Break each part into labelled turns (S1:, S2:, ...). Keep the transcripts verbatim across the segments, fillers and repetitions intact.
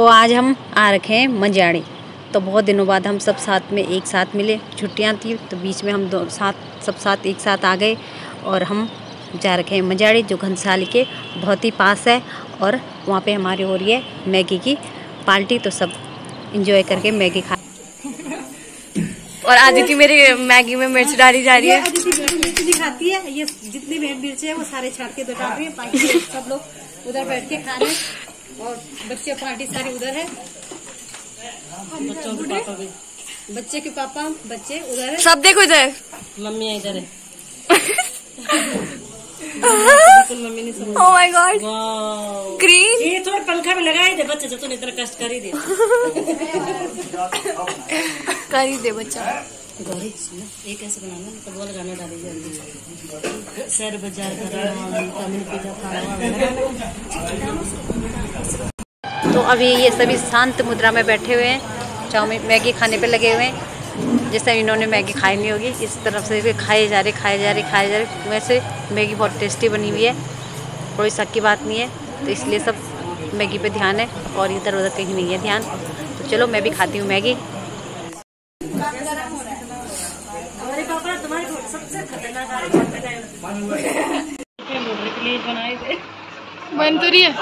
S1: तो आज हम आ रखे हैं मंजाड़ी। तो बहुत दिनों बाद हम सब साथ में एक साथ मिले, छुट्टियां थी तो बीच में हम दो साथ सब साथ एक साथ आ गए और हम जा रखे हैं मंजाड़ी, जो घनसाली के बहुत ही पास है। और वहाँ पे हमारी हो रही है मैगी की पार्टी, तो सब एंजॉय करके मैगी खा।
S2: और आदित्य मेरी मैगी में मिर्च डाली जा रही है।
S1: आदित्य मिर्च नहीं खाती है, ये जितनी भी मिर्च है वो सारे छाट के डाल रही है। सब लोग उधर बैठ के खा रहे हैं और बच्चे पार्टी सारी उधर है। बच्चों के पापा भी, बच्चे के पापा बच्चे उधर है।
S2: सब देखो इधर,
S1: मम्मी इधर है। मम्मी ने सब।
S2: Oh my God, green.
S1: ये थोड़ा पंखा में लगाए दे बच्चे, जब तूने इतना कष्ट कर ही दे
S2: कर ही दे बच्चा।
S1: गौरी ये कैसे बनाना, तो वो लगाना डाली जल्दी। सैर बाजार तो अभी ये सभी शांत मुद्रा में बैठे हुए हैं, चाउमीन मैगी खाने पे लगे हुए हैं। जैसे इन्होंने मैगी खाई नहीं होगी, इस तरफ से खाए जा रहे खाए जा रहे खाए जा रहे। वैसे मैगी बहुत टेस्टी बनी हुई है, कोई शक की बात नहीं है। तो इसलिए सब मैगी पे ध्यान है और इधर उधर कहीं नहीं है ध्यान। तो चलो मैं भी खाती हूँ मैगी।
S2: बन तो रही है,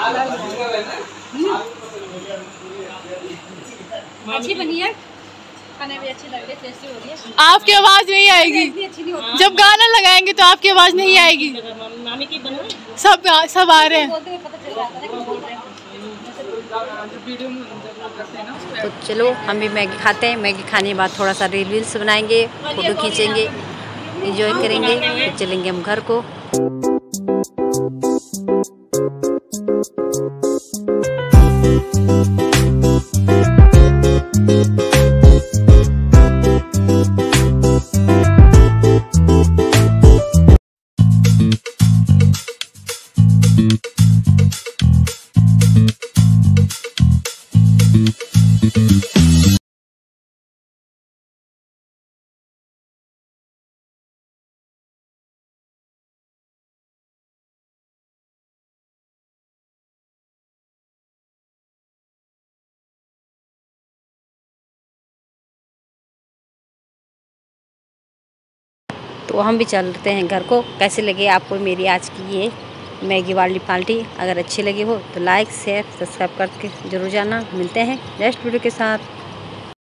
S1: अच्छी बनी है, खाने में अच्छी लग रही है, टेस्टी हो रही है।
S2: आपकी आवाज नहीं आएगी जब गाना लगाएंगे, तो आपकी आवाज नहीं आएगी।
S1: मामी की बना
S2: सब सब आ रहे हैं।
S1: तो चलो हम भी मैगी खाते हैं। मैगी खाने के बाद थोड़ा सा रील्स बनाएंगे, फोटो खींचेंगे, एंजॉय करेंगे, फिर चलेंगे हम घर को। तो हम भी चलते हैं घर को। कैसे लगे आपको मेरी आज की ये मैगी वाली पार्टी? अगर अच्छी लगी हो तो लाइक शेयर सब्सक्राइब करके जरूर जाना। मिलते हैं नेक्स्ट वीडियो के साथ।